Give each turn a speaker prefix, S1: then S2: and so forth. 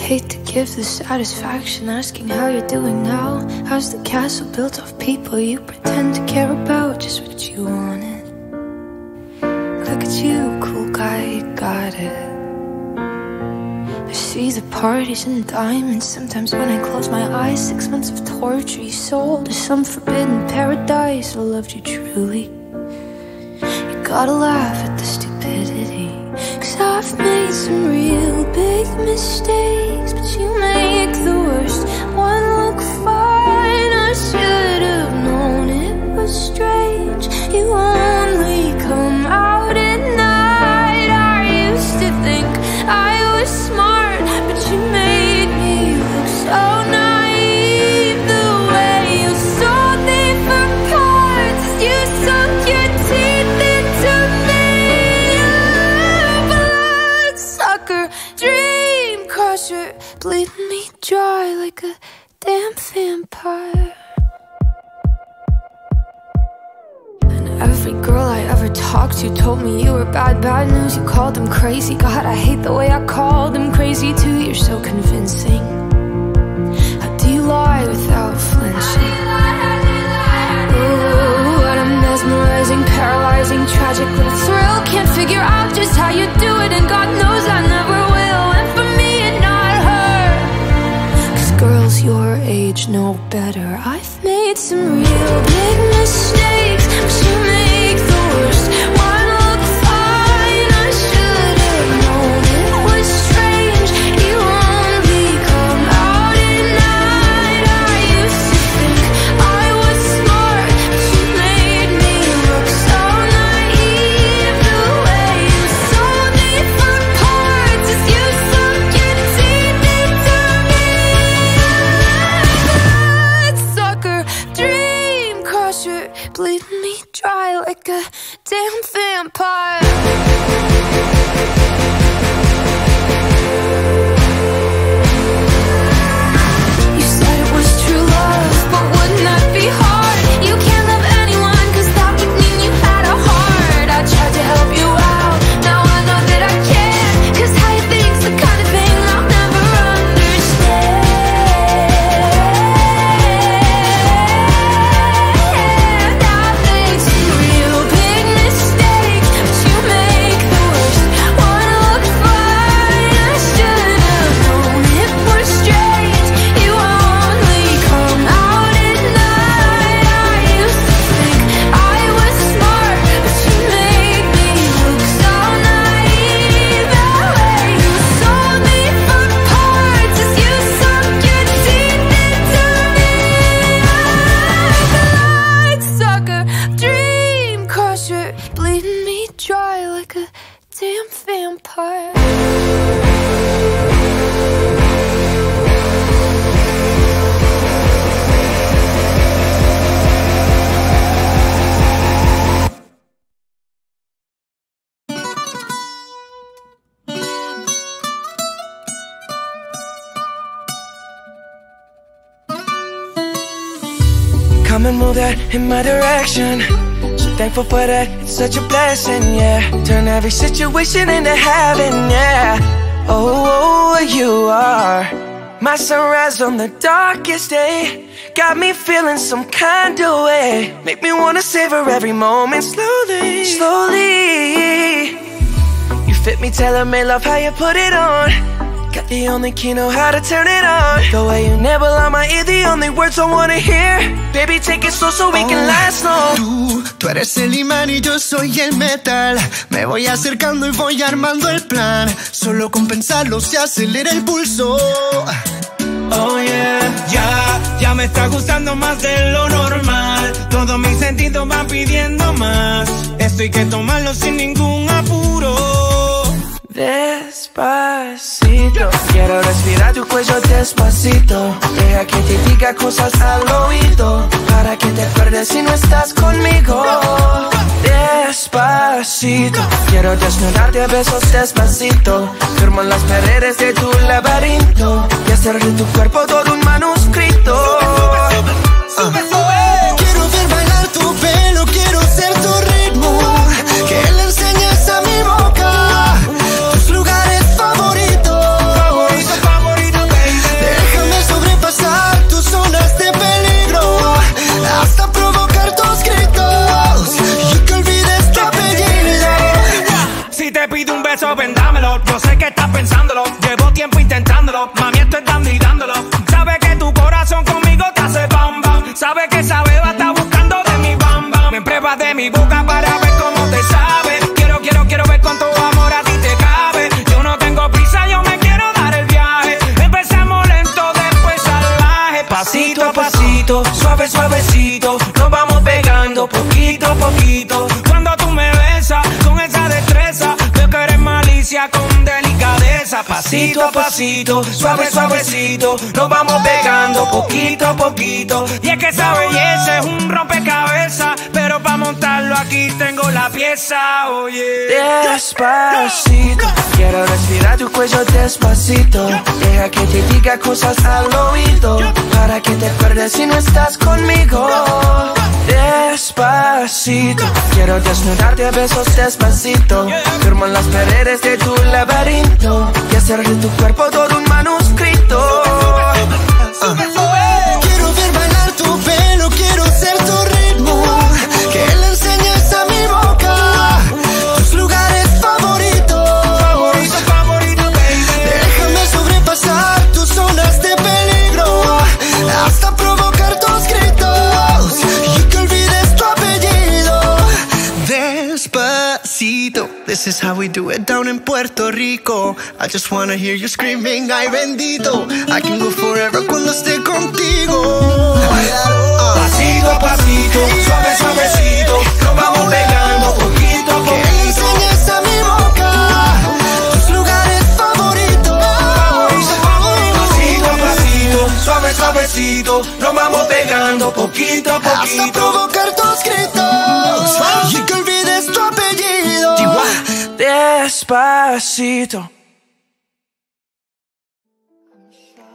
S1: hate to give the satisfaction asking how you're doing now. How's the castle built of people you pretend to care about? Just what you wanted. Look at you, cool guy, you got it. I see the parties and diamonds. Sometimes when I close my eyes, 6 months of torture you sold to some forbidden paradise. I loved you truly. You gotta laugh at the stupidity, 'cause I've made some real big mistakes, but you make the worst one look fine. I should have known it was strange. You only come out at night. I used to think I was smart, but you made me look so naive. The way you sold me for parts, you sunk your teeth into me. Bloodsucker, dream crusher, bleeding me dry like a damn vampire. And every girl I ever talked to told me you were bad, bad news. You called them crazy. God, I hate the way I called them crazy too. You're so convincing. How do you lie without flinching? Ooh, and I'm mesmerizing, paralyzing, tragic with a thrill. Can't figure out just how you do it, and God knows I never will. And for me and not her, 'cause girls your age know better. I've made some real big mistakes, but you make the worst one look fine. I should have known it was strange. You only come out at night. I used to think I was smart, but you made me look so naive. The way you sold me for parts is you sunk your teeth into me. Bloodsucker, dream crusher, bleeding me dry like a damn vampire. You said it was true love, but wouldn't that be hard? You can't love anyone, 'cause that would mean you had a heart. I tried to help you out, now I know that I can't, 'cause how you think's the kind of thing I'll never understand. I've made some real big mistakes, but you make the worst one look fine. I should have known it was strange. You only come out at night. I used to think I was smart, but you made me look so naive. The way you sold me for parts is you sunk your teeth into me. Bloodsucker, dream crusher, bleeding me dry like a damn vampire.
S2: Come and move that in my direction. So thankful for that, it's such a blessing, yeah. Turn every situation into heaven, yeah. Oh, you are my sunrise on the darkest day. Got me feeling some kind of way. Make me wanna savor every moment slowly, slowly. You fit me, tailor-made, love how you put it on. Got the only key, know how to turn it on. The way you nibble on my ear, the only words I wanna hear. Baby, take it slow so we can last long.
S3: Tú eres el imán y yo soy el metal. Me voy acercando y voy armando el plan. Solo con pensarlo se acelera el pulso.
S4: Oh yeah, ya me está gustando más de lo normal. Todos mis sentidos van pidiendo más. Esto hay que tomarlo sin ningún apuro.
S2: Despacito, quiero respirar tu cuello despacito. Deja que te diga cosas al oído, para que te acuerdes si no estás conmigo. Despacito, quiero desnudarte a besos despacito. Firmo en las paredes de tu laberinto y hacer de tu cuerpo todo un manuscrito.
S4: Sube, sube.
S3: Quiero ver bailar tu pelo, quiero ser tu ritmo. Que le enseñes a mi boca tus lugares favoritos.
S4: Favorito, favorito. estoy dando y dándolo. Sabe que tu corazón conmigo te hace bam bam. Sabe que esa beba está buscando de mi bam bam. Me pruebas de mi boca para ver cómo te sabe. Quiero ver con tu amor a ti te cabe. Yo no tengo prisa, yo me quiero dar el viaje. Empezamos lento, después salvaje. Pasito a pasito, suave suavecito, nos vamos pegando poquito a poquito. Cuando tú me besas con esa destreza, veo que eres malicia con delicadeza. Pasito a pasito, suave suavecito, nos vamos pegando poquito a poquito. Y es que esa belleza es un rompecabezas, pero para montarlo aquí tengo la pieza, oye.
S2: Despacito, quiero respirar tu cuello despacito. Deja que te diga cosas al oído, para que te acuerdes si no estás conmigo. Despacito, quiero desnudarte a besos despacito. Firmo en las paredes de tu laberinto y hacer de tu cuerpo todo un manuscrito.
S3: Quiero ver bailar tu pelo, quiero ser tu ritmo. Que le enseñes a mi boca tus lugares favoritos.
S4: Favorito, baby.
S3: Déjame sobrepasar tus zonas de peligro, hasta provocar tus gritos y que olvides tu apellido. Despacito, this is how we do it down in Puerto Rico. I just wanna hear you screaming, ay bendito. I can go forever cuando esté contigo.
S4: Pasito a pasito, suave suavecito, nos vamos pegando poquito a
S3: Que
S4: poquito.
S3: enseñes a mi boca tus lugares favoritos.
S4: Pasito a pasito, suave suavecito, nos vamos pegando poquito a
S3: Hasta
S4: poquito.
S3: provocar tus gritos y que olvides tu apellido.
S2: Despacito.